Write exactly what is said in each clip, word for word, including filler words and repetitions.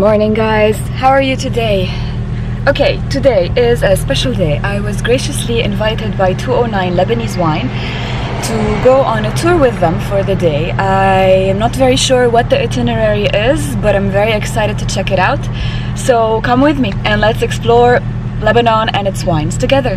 morning, guys. How are you today? Okay, today is a special day. I was graciously invited by two oh nine Lebanese Wine to go on a tour with them for the day. I am not very sure what the itinerary is, but I'm very excited to check it out. So come with me and let's explore Lebanon and its wines together.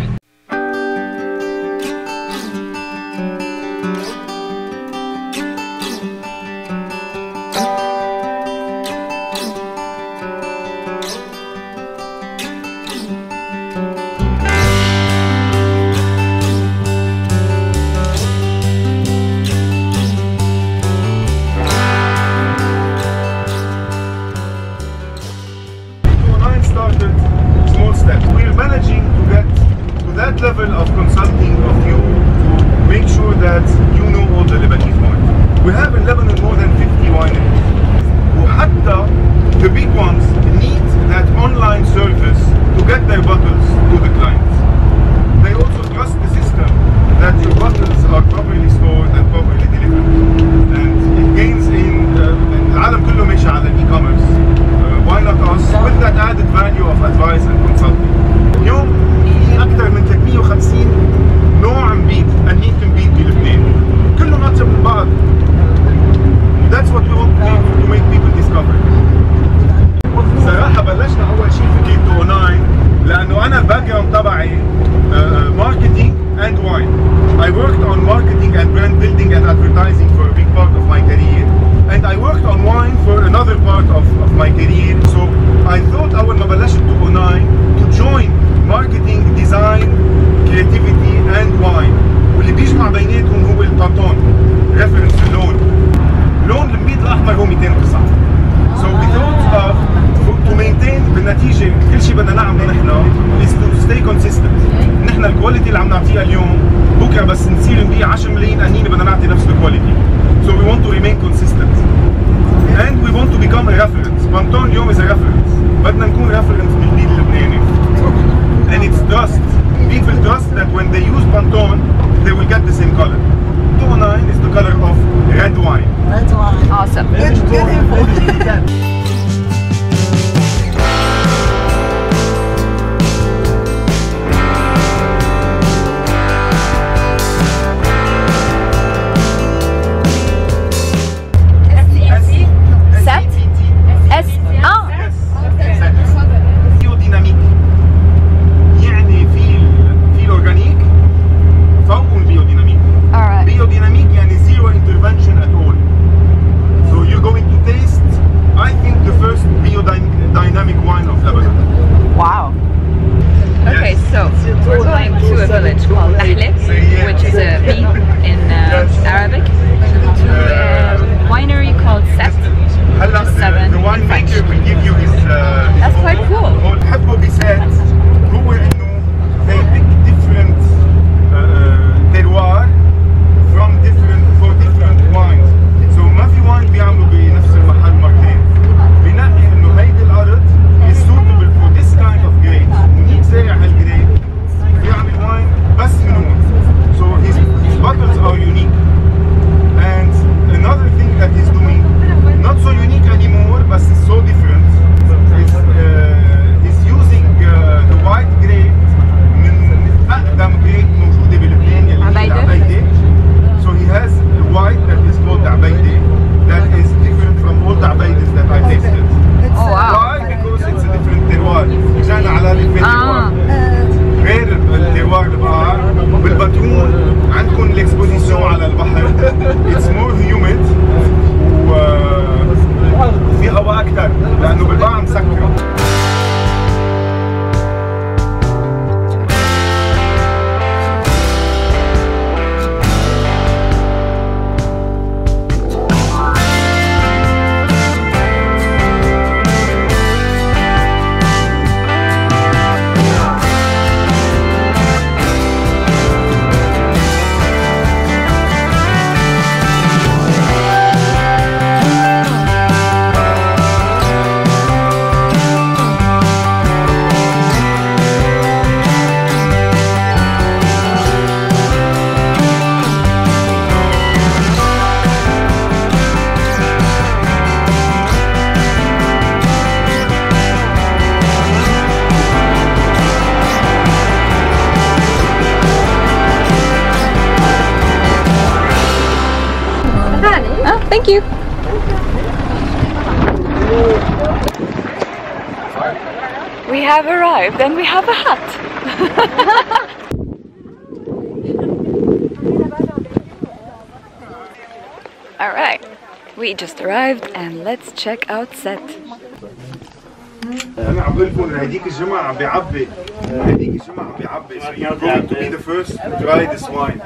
Level of consulting of you to make sure that you know all the Lebanese wine. We have in Lebanon more than fifty wineries. وحتى the big ones need that online service to get their bottles to the clients. They also trust the system that your bottles are properly stored and properly delivered. And it gains in uh, العالم كله ماشي على e-commerce. Uh, why not us with that added value of advice and consulting. اليوم أكثر من ثلاثمية وخمسين نوع نبيت أنيت نبيت بلبنان كلهم أطيب من بعض. That's what we want to do, to make people discover. صراحة بلشنا أول شيء في كي تو او ناين لأنه أنا الباك جراوند تبعي marketing and wine. I worked on marketing and brand building and advertising for a big part of my career, and I worked on wine for another part of, of my career. So I thought أول ما بلشت تو او ناين to join marketing, design, creativity and wine. واللي بيجمع بيناتهم هو البانتون reference اللون. لون المبيض الأحمر هو مئتين وتسعة. So we thought of to maintain بالنتيجة كل شيء بدنا نعمله نحن is to stay consistent. نحن الكواليتي اللي عم نعطيها اليوم بكره بس نصير نبيع عشرة ملايين قنينة بدنا نعطي نفس الكواليتي. So we want to remain consistent. And we want to become a reference. بانتون اليوم is a reference. بدنا نكون reference بالنبيض اللبناني. And it's trust. People trust that when they use Pantone, they will get the same color. two oh nine is the color of red wine. Red wine. Awesome. Good, good info. Thank you. We have arrived and we have a hat. All right, we just arrived and let's check out Sept. أنا عم بقول لكم هديك الجمعة عم بيعبي هديك الجمعة عم بيعبي so you're going to be the first to try this wine.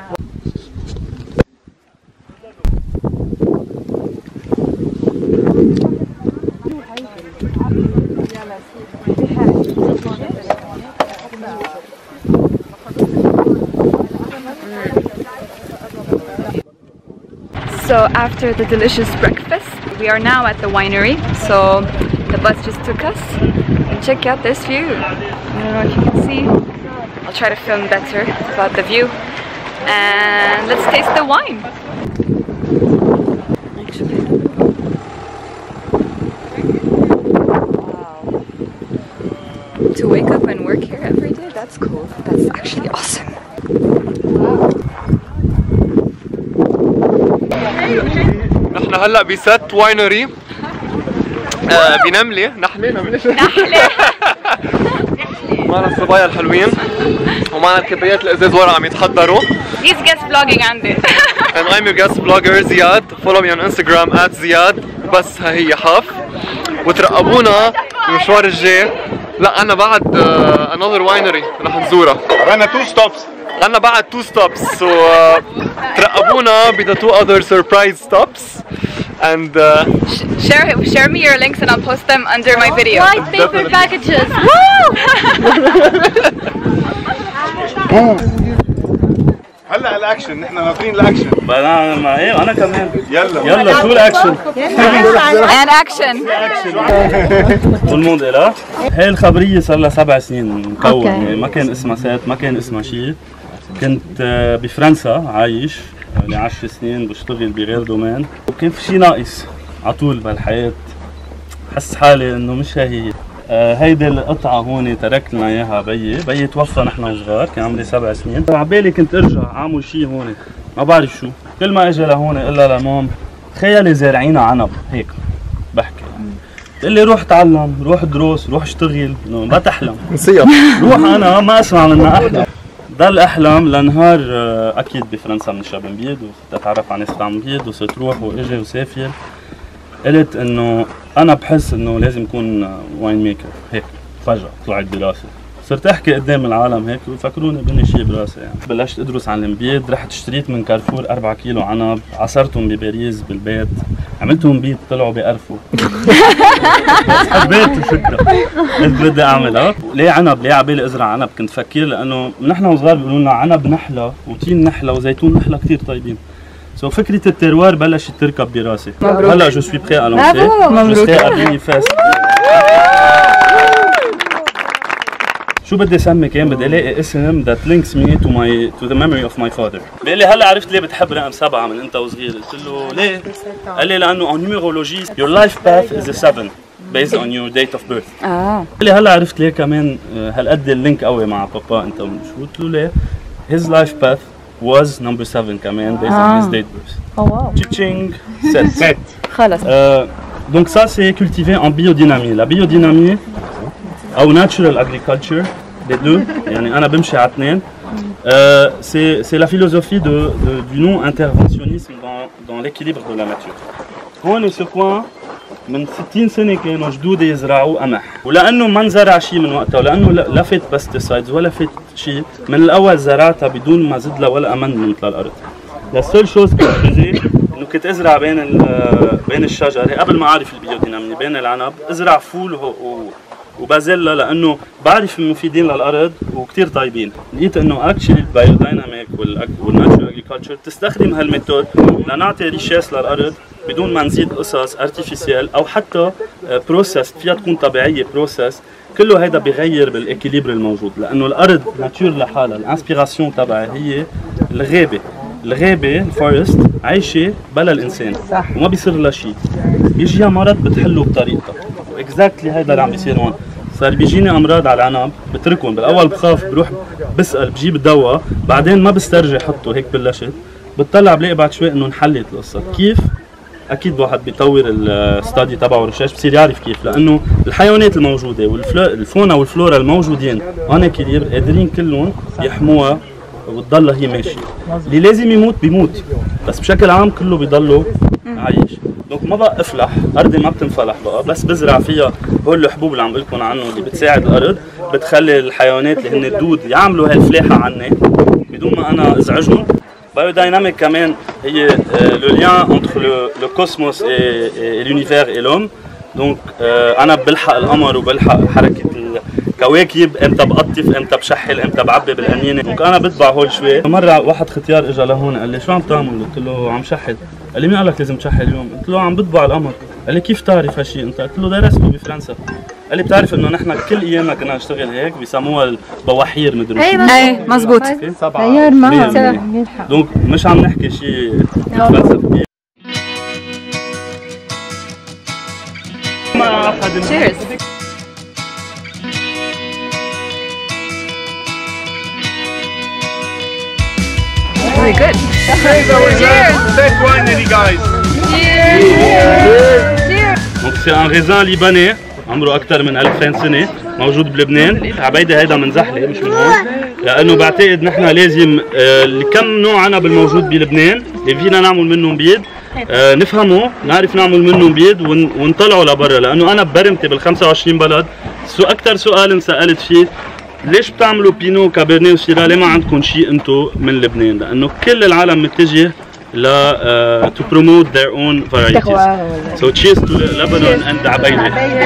So after the delicious breakfast, we are now at the winery. So the bus just took us. And check out this view. I don't know if you can see. I'll try to film better about the view. And let's taste the wine. Wow. To wake up and work here every day, that's cool. That's actually awesome. نحن هلا بست واينري آه بنملة نحلة نملة نحلة معنا الصبايا الحلوين ومعنا الكبريات الازاز ورا عم يتحضروا. He's guest vlogging عندي. And I'm your guest vlogger Ziad. Follow me on Instagram at Ziad. بس ها هي حاف وترقبونا المشوار الجاي. لا أنا بعد uh, another winery رح نزورها. عملنا two stops. عنا بعد two stops, so uh, ترقبونا ب the two other surprise stops and uh, share share me your links and I'll post them under my video. Whitepaperpackages. هلا الاكشن نحن ناطرين الاكشن. انا مع ايه انا كمان يلا يلا شو الاكشن؟ And action. والموند إلها هي الخبريه صار لها سبع سنين مكون يعني ما كان اسمها سات ما كان اسمها شيء. كنت بفرنسا عايش لي عشر سنين بشتغل بغير دومين وكان في شيء ناقص على طول بالحياه. حس حالي انه مش هي هيدي القطعه هون ترك لنا اياها بيي، بيي توفى نحن وصغار كان عمري سبع سنين، وعبالي كنت ارجع اعمل شيء هون ما بعرف شو، كل ما اجي لهون الا لمام تخيلي زارعين عنب هيك بحكي بتقول لي روح تعلم، روح دروس، روح اشتغل، انه ما تحلم نصيحة روح انا ما اسمع منها احلم. ضل احلم لنهار اكيد بفرنسا من شاب مبيض وصرت اتعرف على ناس عم بيض وصرت روح واجي وسافر. قلت انه انا بحس انه لازم اكون واين ميكر هيك فجأة طلعت براسي. صرت احكي قدام العالم هيك ويفكروني بني شيء براسي يعني. بلشت ادرس عن المبيض، رحت اشتريت من كارفور أربعة كيلو عنب، عصرتهم بباريس بالبيت، عملتهم بيض طلعوا بقرفوا. حبيت الفكرة، قلت بدي اعملها. ليه عنب؟ ليه عبالي ازرع عنب؟ كنت فكر لانه نحن وصغار بيقولوا لنا عنب نحلة وتين نحلة وزيتون نحلة كثير طيبين. سو so, فكرة التروار بلشت تركب براسي. هلا جو سوي بري ا لونسي. جو سي ابيني فاست. شو بدي اسمي كان بدي الاقي اسم that links me to my to the memory of my father. بيقول لي هلا عرفت ليه بتحب رقم سبعة من انت وصغير؟ قلت له ليه؟ قال لي لانه on numerology your life path is a seven based on your date of birth. اه قال لي هلا عرفت ليه كمان هالقد اللينك قوي مع بابا انت شو؟ قلت له ليه؟ his life path was number seven كمان based ah. on his date birth. Oh wow. Ching sept. sept. خلاص. Euh, donc ça c'est cultivé en biodynamie. La biodynamie ou natural agriculture, les deux. يعني أنا بمشي على اثنين. Euh, c'est c'est la philosophie de, de du non interventionnisme dans dans l'équilibre de la nature. هون ce coin من ستين سنة كانوا جدودي يزرعوا قمح، ولأنه ما انزرع شيء من وقتها ولأنه لا فات بستيسايدز ولا فات شيء، من الأول زرعتها بدون ما زد لها ولا أمندمنت للأرض. لا سول شوز كنت بزي إنه كنت أزرع بين بين الشجر قبل ما أعرف البيودينامي بين العنب، أزرع فول وبازيلا لأنه بعرف مفيدين للأرض وكتير طيبين. لقيت إنه اكشلي البايودايناميك والناتشورال اجريكلتشر تستخدم هالميثود لنعطي ريشاس للأرض بدون ما نزيد قصص ارتيفيسيال او حتى بروسيس فيها تكون طبيعيه بروسيس. كله هيدا بغير بالاكيليبر الموجود لانه الارض ناتور لحالها. الانسبيراسيون تبعها هي الغابه. الغابه الفورست عايشه بلا الانسان صح. وما بيصير لها شيء، بيجيها مرض بتحله بطريقتها. واكزاكتلي هيدا اللي عم بيصير هون. صار بيجيني امراض على العنب بتركهم، بالاول بخاف بروح بسال بجيب دواء، بعدين ما بسترجع حطه هيك بلشت بتطلع بلاقي بعد شوي انه انحلت القصه. كيف؟ اكيد الواحد بيطور الستادي تبعه والريسيرش بصير يعرف كيف، لانه الحيوانات الموجوده والفونا والفلورا الموجودين هون كثير قادرين كلهم يحموها وتضلها هي ماشيه. اللي لازم يموت بيموت، بس بشكل عام كله بيضلوا عايش. دونك ما بقى افلح، ارضي ما بتنفلح بقى، بس بزرع فيها هول الحبوب اللي عم بقول لكم عنه اللي بتساعد الارض، بتخلي الحيوانات اللي هن الدود يعملوا هالفلاحه عني بدون ما انا ازعجهم. بايودايناميك كمان هي لو لين انتر لو كوسموس اي لونيفير اي لوم. دونك انا بلحق القمر وبلحق حركه الكواكب، امتى بقطف، امتى بشحل، امتى بعبي بالقنينه. دونك انا بتبع هول شوي. مره واحد ختيار اجى لهون قال لي شو عم تعمل؟ قلت له عم شحل. قال لي مين قال لك لازم تشحل اليوم؟ قلت له عم بتبع القمر. قال لي كيف تعرف هالشيء انت؟ قلت له درسته بفرنسا. قال لي بتعرف انه نحن كل ايامنا كنا نشتغل هيك، بيسموها البواحير مدري شو. ايه مزبوط. تيار ما دونك مش عم نحكي شيء فلسفي. Cheers. Very good. Cheers! Sept Winery, guys! دونك سي ان ريزان ليباني عمره اكثر من ألفين سنه، موجود بلبنان. عبيدي هيدا من زحله مش من هون، لانه بعتقد نحن لازم آه كم نوع عنب الموجود بلبنان اللي فينا نعمل منهم بيض آه نفهمه، نعرف نعمل منهم بيض ون ونطلعه لبرا. لانه انا ببرمتي بال خمسة وعشرين بلد، سو اكثر سؤال انسالت فيه ليش بتعملوا بينو كابرنيه وسيرا؟ ليه ما عندكم شيء انتم من لبنان؟ لانه كل العالم متجه ل uh, to promote their own varieties. So cheers to Lebanon and عبيدة.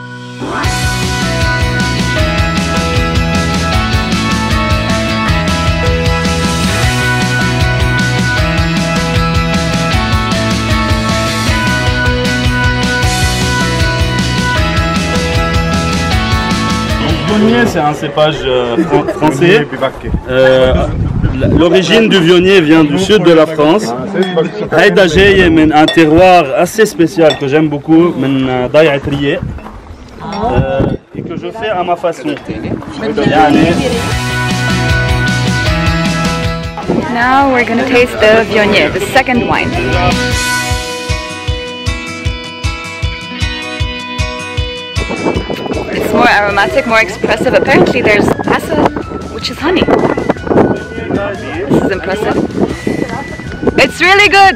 Vionnier, c'est un cépage euh, français. Euh, L'origine du Vionnier vient du sud de la France. هيدا جاي من un terroir assez spécial que j'aime beaucoup, من ضيعة رياء. Et que je fais à ma façon. يعني Now we're gonna taste the Vionnier, the second wine. It's more aromatic, more expressive. Apparently there's asal, which is honey. This is impressive. It's really good!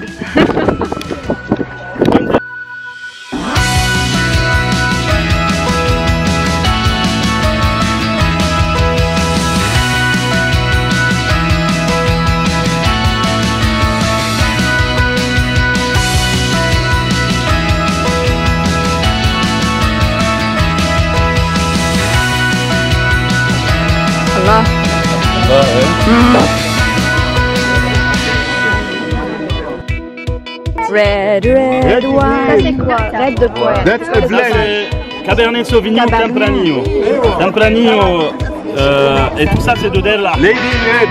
Allah. Mm. Red, red, red wine. Ça c'est quoi? Red de quoi? That's a blend. Cabernet Sauvignon Tempranillo. Tempranillo euh, et tout ça c'est de Derla. Lady Red.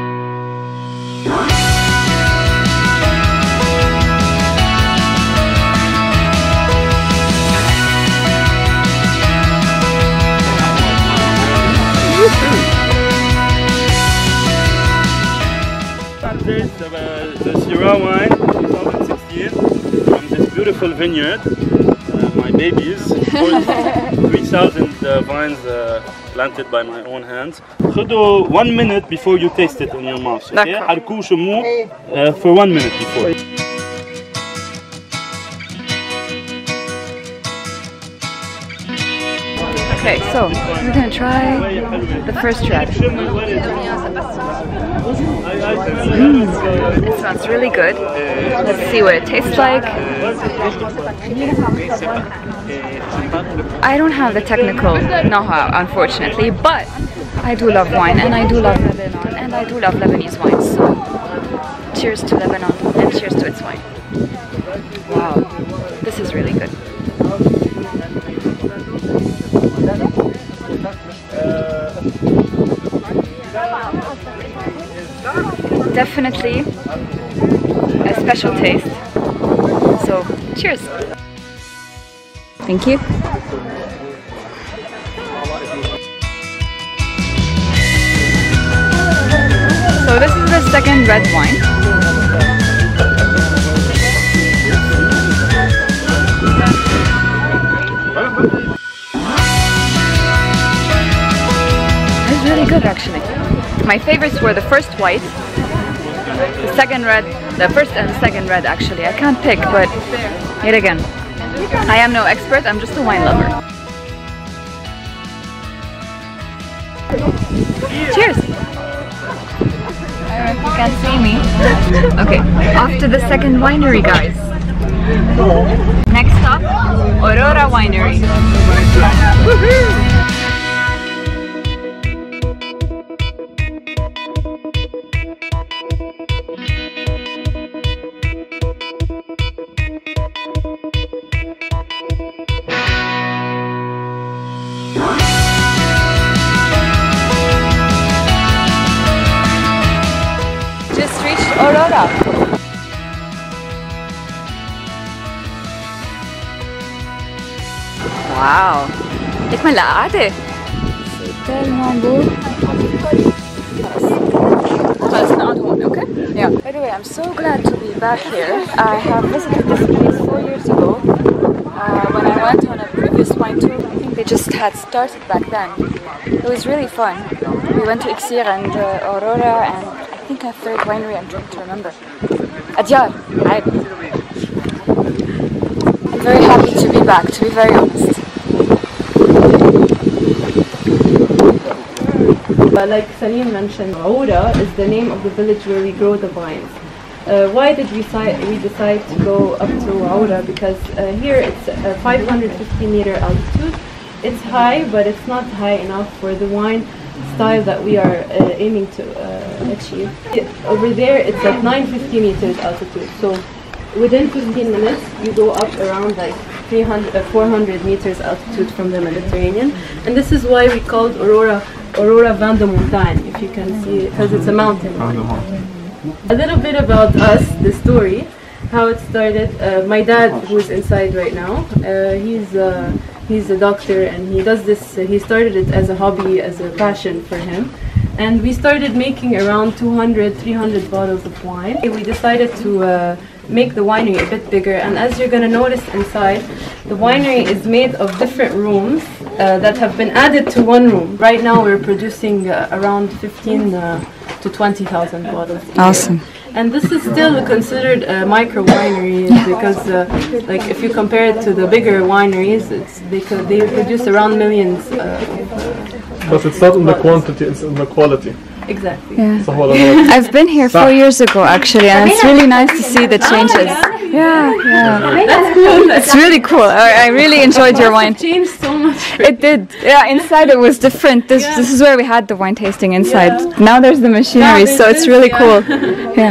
Taste of uh, the Ta three o Ma wine twenty sixteen from this beautiful vineyard. Uh, my babies, three thousand uh, vines uh, planted by my own hands. خدوا one minute before you taste it in your mouth. Okay? حركوه شموه uh, for one minute before. Okay, so we're gonna try the first red. Mm. It smells really good. Let's see what it tastes like. I don't have the technical know-how, unfortunately, but I do love wine, and I do love Lebanon, and I do love Lebanese wine. So, cheers to Lebanon, and cheers to its wine. Wow, this is really good. Definitely a special taste. So, cheers. Thank you. So this is the second red wine. good actually. My favorites were the first white, the second red, the first and the second red actually. I can't pick, but yet again, I am no expert, I'm just a wine lover. Cheers! I don't know if you can see me. Okay, off to the second winery, guys. Next stop, Aurora Winery. Just reached Aurora. واو تكمل القعدة. C'est tellement beau. خلاص نقعد هون, okay? Yeah. By the way, I'm so glad to be back here. I have visited this place four years ago uh, when I went on a previous wine tour. I think they just had started back then. It was really fun. We went to Iksir and uh, Aurora and I think a third winery I'm trying to remember. Adyar. I'm very happy to be back, to be very honest. But like Salim mentioned, Aurora is the name of the village where we grow the vines. Uh, why did we, we decide to go up to Aurora? Because uh, here it's a five hundred fifty meter altitude. It's high, but it's not high enough for the wine style that we are uh, aiming to uh, achieve. It, over there it's at nine hundred fifty meters altitude. So within fifteen minutes you go up around like three hundred, uh, four hundred meters altitude from the Mediterranean. And this is why we called Aurora Aurora Batroun Mountains, if you can see it, because it's a mountain. A little bit about us, the story, how it started. Uh, my dad, who's inside right now, uh, he's uh, he's a doctor and he does this. Uh, he started it as a hobby, as a passion for him. And we started making around two hundred, three hundred bottles of wine. We decided to uh, make the winery a bit bigger, and as you're going to notice inside, the winery is made of different rooms uh, that have been added to one room. Right now we're producing uh, around fifteen uh, to twenty thousand bottles a year. Awesome. And this is still considered a micro winery because uh, like if you compare it to the bigger wineries, it's they, they produce around millions uh, of, But it's not in the quantity, it's in the quality. exactly. Yeah. I've been here four years ago actually, and it's really nice to see the changes. Yeah, yeah. That's cool. It's really cool. I, I really enjoyed your wine. It changed so much. It did. Yeah, inside it was different. This Yeah. this is where we had the wine tasting inside. Yeah. Now there's the machinery, Now so there's it's this, really yeah. cool. Yeah.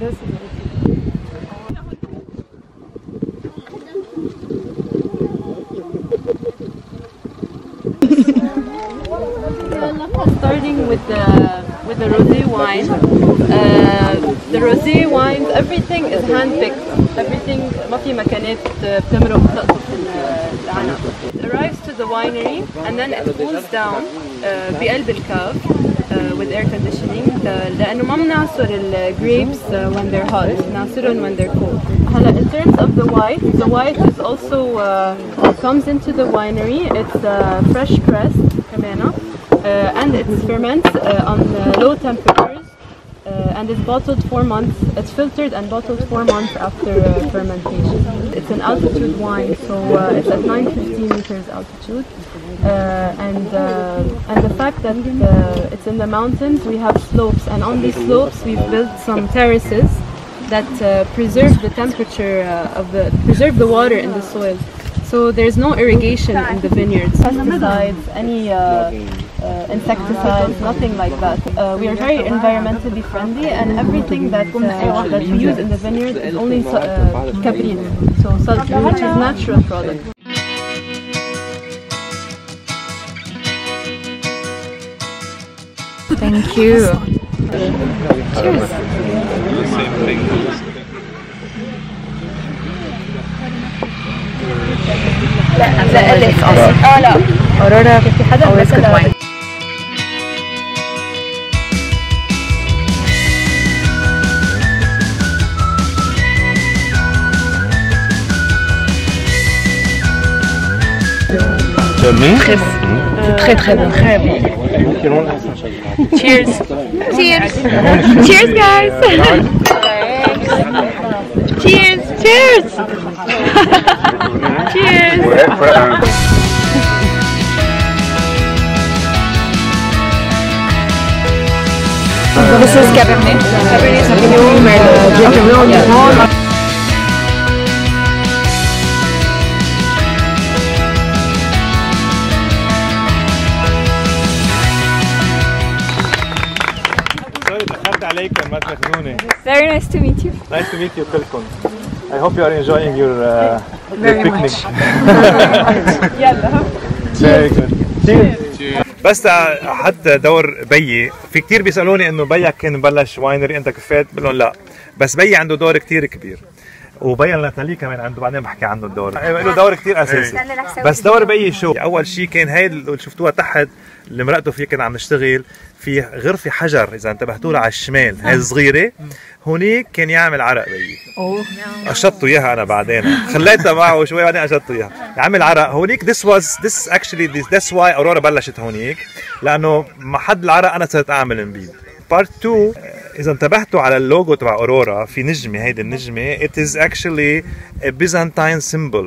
Starting with the with the rosé wine, uh, the rosé wines, everything is handpicked. Everything ما في مكانات بتمرق بتقطف العنب. It arrives to the winery and then it cools down uh, بقلب الكاف uh, with air conditioning لأنه ما بنعصر ال grapes uh, when they're hot, بنعصرهم when they're cold. هلا in terms of the white, the white is also uh, comes into the winery. It's uh, fresh pressed كمان. Uh, and it ferments uh, on uh, low temperatures uh, and it's bottled four months, it's filtered and bottled four months after uh, fermentation. It's an altitude wine, so uh, it's at nine hundred fifty meters altitude. Uh, and, uh, and the fact that uh, it's in the mountains, we have slopes, and on these slopes we've built some terraces that uh, preserve the temperature uh, of the, preserve the water in the soil. So there's no irrigation in the vineyards, pesticides, any uh, uh, insecticides, nothing like that. Uh, we are very environmentally friendly, and everything that uh, that we use in the vineyard is only uh, cabrit, so sulfur, which is natural product. Thank you. Cheers. لا لا لا اه لا أورورا always good wine. Me? Chris. C'est très très bon. Très bon. Cheers. Cheers. Cheers, guys. Cheers. Cheers. Cheers. This is Cabernet. Cabernet Sauvignon, mais directement au niveau. Very nice to meet you. Nice to meet you كلكم. I hope you are enjoying your, uh, your picnic. Very good. Cheers. بس حتى دور بيي في كتير بيسألوني انه بيك كان مبلش واينري انت كفيت؟ بقول لهم لا، بس بيي عنده دور كتير كبير وبيا ناتالي كمان عنده، بعدين بحكي عنه الدور، له دور كتير اساسي. بس دور بيي شو؟ اول شيء كان هاي اللي شفتوها تحت اللي مرقته فيه كنا عم نشتغل في غرفه حجر، اذا انتبهتوا لها على الشمال هاي الصغيره، هونيك كان يعمل عرق بيي. اوه قشطته اياها انا بعدين، خليتها معه شوي بعدين قشطته اياها، يعمل عرق هونيك. this was this actually this that's why اورورا بلشت هونيك، لانه محل العرق انا صرت اعمل نبيد. بارت اثنين اذا انتبهتوا على اللوجو تبع اورورا في نجمه، هيدي النجمه it is actually a Byzantine symbol،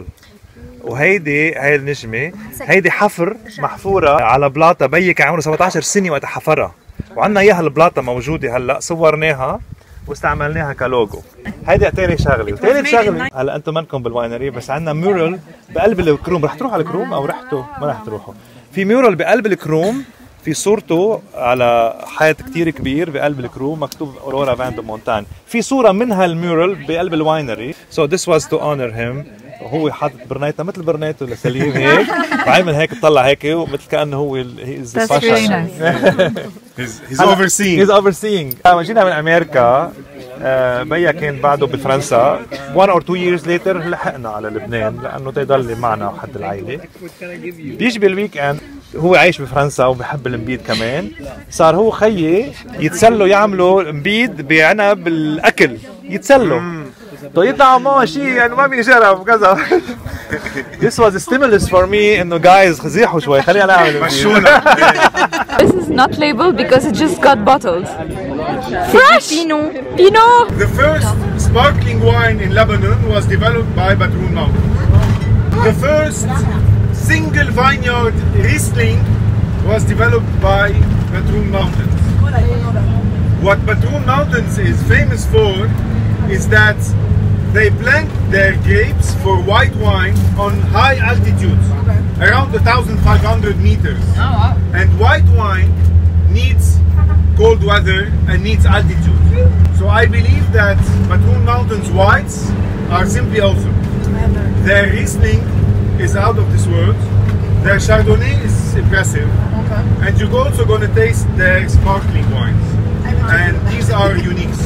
وهيدي هاي النجمه هيدي حفر محفوره على بلاطه بيي كان عمره سبعة عشر سنه وقت حفرها، وعندنا اياها البلاطه موجوده هلا، صورناها واستعملناها كلوجو. هيدي ثاني شغله، وثالث شغله هلا انتم منكم بالواينري بس عندنا ميورال بقلب الكروم. رح تروحوا على الكروم او رحتوا؟ ما رح تروحوا. في ميورال بقلب الكروم في صورته على حيط كتير كبير بقلب الكروم مكتوب اورورا باندو مونتان. في صوره من هالميورال بقلب الواينري. So this was to honor him. وهو حاطط برنيته مثل برنيته لسليم هيك، وعامل هيك طلع هيك ومثل كانه هو هي از That's really nice. he's, he's overseeing. He's overseeing. لما جينا من امريكا بيا كان بعده بفرنسا. one or two years later لحقنا على لبنان لانه تيضل معنا حد العائله. بيجي بالويك اند هو عايش بفرنسا وبحب المبيد كمان. صار هو خيي يتسلوا يعملوا مبيد بعنب الاكل، يتسلوا طيب يطلعوا معه شيء يعني ما بيجرب كذا. This was a stimulus for me انه جايز خزيحوا شوي خلينا نعمل مشونا. This is not labeled because it just got bottled. Fresh Pinot. Pinot. The first sparkling wine in Lebanon was developed by Batroun Mountains. The first single vineyard Riesling was developed by Batroun Mountains. What Batroun Mountains is famous for is that they plant their grapes for white wine on high altitudes, around one thousand five hundred meters. Oh, wow. And white wine needs cold weather and needs altitude. So I believe that Batroun Mountains whites are simply awesome. Their Riesling is out of this world. Their Chardonnay is impressive. Okay. And you're also going to taste their sparkling wines. And these are uniques.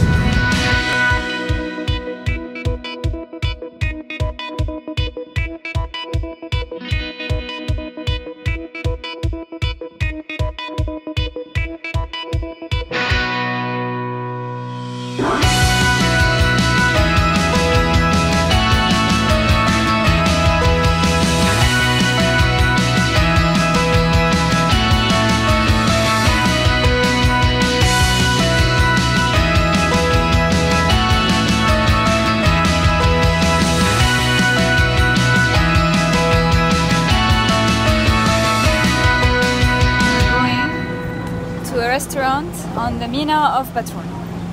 Restaurant on the Mina of Batroun.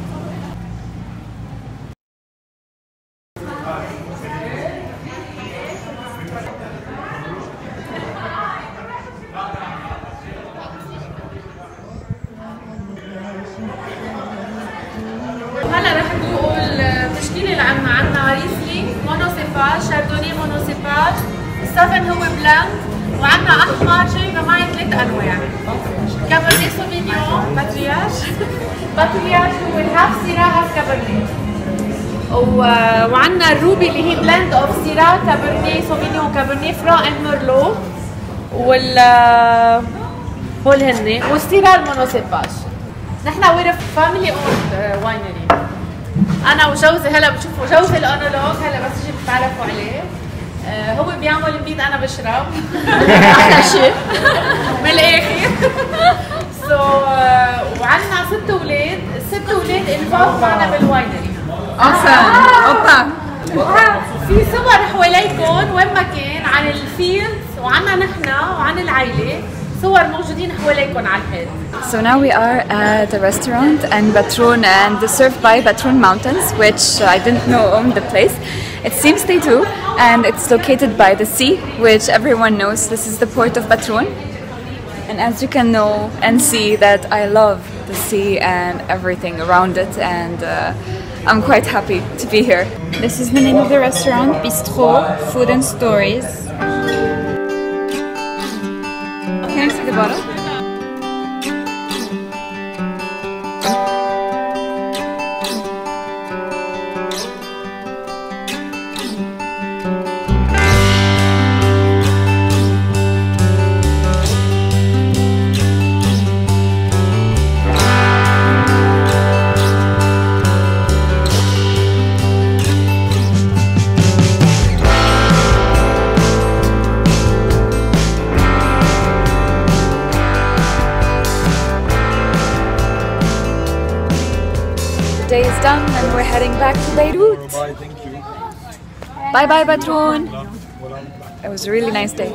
هلا رح نقول التشكيله اللي عندنا عندنا ريسلينج مونوسيبال، شاردوني مونوسيبال، السفن هو بلاند، وعندنا احمر جايبه معي ثلاث انواع. كابرني سوفينيون باترياج، باترياج هو هاف سيرا هاف كابرني. وعندنا الروبي اللي هي بلند اوف سيرا كابرني سوفينيون كابرني فران اند ميرلو، وال هول هن والسيرا المونوسيباج. نحن وير فاميلي اوند واينري. انا وجوزي هلا بتشوفوا جوزي الانالوج هلا بس تجي بتعرفوا عليه. هو بيعمل البيض انا بشرب احلى شيء من الاخر. سو وعندنا ست اولاد، الست اولاد انفولد معنا بالواينري. Awesome. اوبا. في صور حواليكم وين ما كان عن الفيلد وعنا نحن وعن العائله، صور موجودين حواليكم على الحيط. So now we are at a restaurant and Batroun, and served by Batroun Mountains, which I didn't know owned the place. It seems they do, and it's located by the sea, which everyone knows. This is the port of Batroun, and as you can know and see that I love the sea and everything around it, and uh, I'm quite happy to be here. This is the name of the restaurant, Bistr'eau Food and Stories. Can I see the bottle? Day is done and we're heading back to Beirut. Bye, thank you. Bye bye Batroun. It was a really nice day.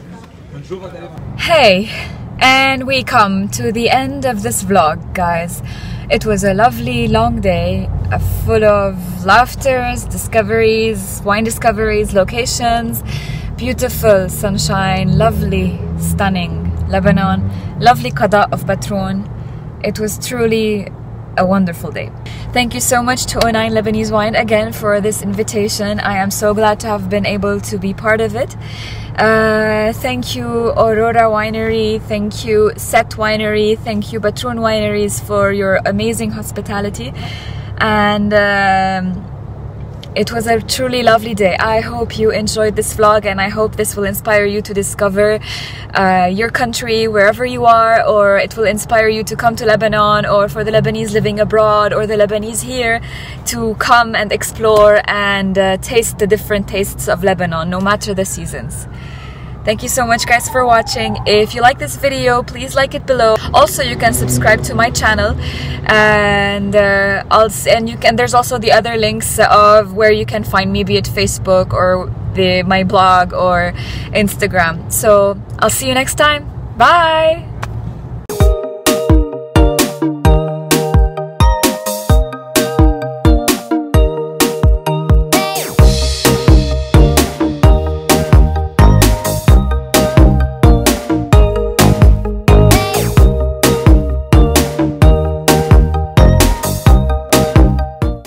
Hey, and we come to the end of this vlog, guys. It was a lovely long day, uh, full of laughters, discoveries, wine discoveries, locations, beautiful sunshine, lovely, stunning Lebanon, lovely Qada of Batroun. It was truly a wonderful day. Thank you so much to Ta three o ma three Lebanese Wine again for this invitation. I am so glad to have been able to be part of it. Uh, thank you Aurora Winery, thank you Sept Winery, thank you Batroun Wineries for your amazing hospitality, and um, it was a truly lovely day. I hope you enjoyed this vlog, and I hope this will inspire you to discover uh, your country wherever you are, or it will inspire you to come to Lebanon, or for the Lebanese living abroad or the Lebanese here to come and explore and uh, taste the different tastes of Lebanon, no matter the seasons. Thank you so much guys for watching. If you like this video, please like it below. Also, you can subscribe to my channel, and uh, also, and you can. There's also the other links of where you can find me, be it Facebook or the my blog or Instagram. So I'll see you next time. Bye.